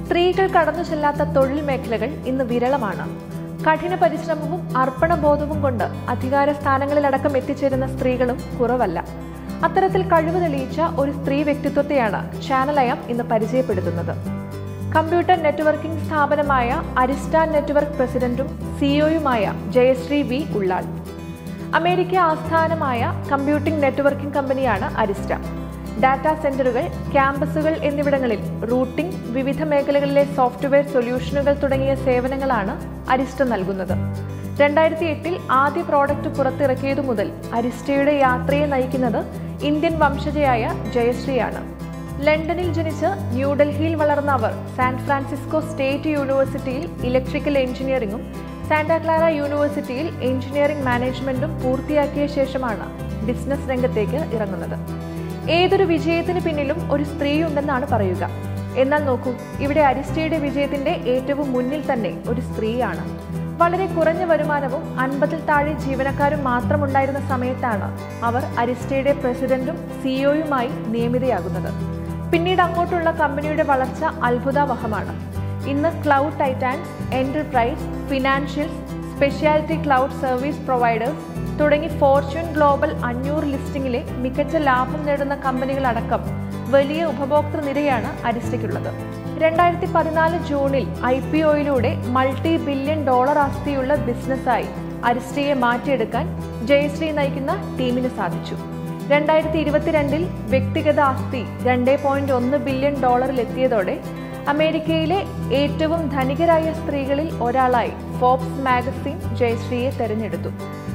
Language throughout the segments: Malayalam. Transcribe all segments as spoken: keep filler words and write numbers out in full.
സ്ത്രീകൾ കടന്നു ചെല്ലാത്ത തൊഴിൽ മേഖലകൾ ഇന്ന് വിരളമാണ്. കഠിന പരിശ്രമവും അർപ്പണബോധവും കൊണ്ട് അധികാര സ്ഥാനങ്ങളിലടക്കം എത്തിച്ചേരുന്ന സ്ത്രീകളും കുറവല്ല. അത്തരത്തിൽ കഴിവ് തെളിയിച്ച ഒരു സ്ത്രീ വ്യക്തിത്വത്തെയാണ് ചാനലിയം ഇന്ന് പരിചയപ്പെടുത്തുന്നത്. കമ്പ്യൂട്ടർ നെറ്റ്വർക്കിംഗ് സ്ഥാപനമായ അരിസ്റ്റ നെറ്റ്വർക്ക് പ്രസിഡന്റും സിഇഒയുമായ ജയശ്രീ വി ഉള്ളാൾ. അമേരിക്ക ആസ്ഥാനമായ കമ്പ്യൂട്ടിംഗ് നെറ്റ്വർക്കിംഗ് കമ്പനിയാണ് അരിസ്റ്റ. ഡാറ്റാ സെന്ററുകൾ, ക്യാമ്പസുകൾ എന്നിവിടങ്ങളിൽ റൂട്ടിംഗ്, വിവിധ മേഖലകളിലെ സോഫ്റ്റ്വെയർ സൊല്യൂഷനുകൾ തുടങ്ങിയ സേവനങ്ങളാണ് അരിസ്റ്റ നൽകുന്നത്. രണ്ടായിരത്തി എട്ടിൽ ആദ്യ പ്രോഡക്റ്റ് പുറത്തിറക്കിയതു മുതൽ അരിസ്റ്റയുടെ യാത്രയെ നയിക്കുന്നത് ഇന്ത്യൻ വംശജയായ ജയശ്രീയാണ്. ലണ്ടനിൽ ജനിച്ച് ന്യൂഡൽഹിയിൽ വളർന്ന അവർ സാൻ ഫ്രാൻസിസ്കോ സ്റ്റേറ്റ് യൂണിവേഴ്സിറ്റിയിൽ ഇലക്ട്രിക്കൽ എഞ്ചിനീയറിംഗും സാന്റാ ക്ലാര യൂണിവേഴ്സിറ്റിയിൽ എഞ്ചിനീയറിംഗ് മാനേജ്മെന്റും പൂർത്തിയാക്കിയ ശേഷമാണ് ബിസിനസ് രംഗത്തേക്ക് ഇറങ്ങുന്നത്. ഏതൊരു വിജയത്തിന് പിന്നിലും ഒരു സ്ത്രീയുണ്ടെന്നാണ് പറയുക. എന്നാൽ നോക്കൂ, ഇവിടെ അരിസ്റ്റയുടെ വിജയത്തിന്റെ ഏറ്റവും മുന്നിൽ തന്നെ ഒരു സ്ത്രീയാണ്. വളരെ കുറഞ്ഞ വരുമാനവും അൻപതിൽ താഴെ ജീവനക്കാരും മാത്രമുണ്ടായിരുന്ന സമയത്താണ് അവർ അരിസ്റ്റയുടെ പ്രസിഡന്റും സിഇഒയുമായി നിയമിതയാകുന്നത്. പിന്നീട് അങ്ങോട്ടുള്ള കമ്പനിയുടെ വളർച്ച അത്ഭുതാവഹമാണ്. ഇന്ന് cloud titans, enterprise, financials, specialty cloud service providers തുടങ്ങി ഫോർച്യൂൺ ഗ്ലോബൽ അഞ്ഞൂറ് ലിസ്റ്റിംഗിലെ മികച്ച ലാഭം നേടുന്ന കമ്പനികളടക്കം വലിയ ഉപഭോക്തൃ നിരയാണ് അരിസ്റ്റയ്ക്കുള്ളത്. രണ്ടായിരത്തി പതിനാല് ജൂണിൽ ഐ പി ഒയിലൂടെ മൾട്ടി ബില്യൺ ഡോളർ ആസ്തിയുള്ള ബിസിനസ്സായി അരിസ്റ്റയെ മാറ്റിയെടുക്കാൻ ജയശ്രീ നയിക്കുന്ന ടീമിന് സാധിച്ചു. രണ്ടായിരത്തി ഇരുപത്തിരണ്ടിൽ വ്യക്തിഗത ആസ്തി രണ്ട് പോയിന്റ് ഒന്ന് ബില്യൺ ഡോളറിൽ എത്തിയതോടെ അമേരിക്കയിലെ ഏറ്റവും ധനികരായ സ്ത്രീകളിൽ ഒരാളായി ഫോബ്സ് മാഗസിൻ ജയശ്രീയെ തെരഞ്ഞെടുത്തു.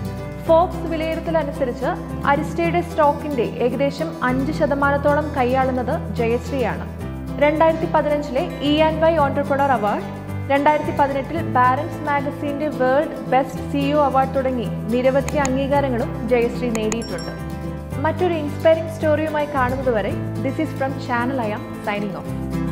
ഫോബ്സ് വിലയിരുത്തലനുസരിച്ച് അരിസ്റ്റയുടെ സ്റ്റോക്കിന്റെ ഏകദേശം അഞ്ച് ശതമാനത്തോളം കൈയാളുന്നത് ജയശ്രീയാണ്. രണ്ടായിരത്തി പതിനഞ്ചിലെ E and Y entrepreneur award, രണ്ടായിരത്തി പതിനെട്ടിൽ ബാരൻസ് മാഗസിന്റെ വേൾഡ് ബെസ്റ്റ് സിഇഒ അവാർഡ് തുടങ്ങി നിരവധി അംഗീകാരങ്ങളും ജയശ്രീ നേടിയിട്ടുണ്ട്. മറ്റൊരു ഇൻസ്പയറിംഗ് സ്റ്റോറിയുമായി കാണുന്നതുവരെ ദിസ് ഈസ് ഫ്രം ചാനലിയം സൈനിങ് ഓഫ്.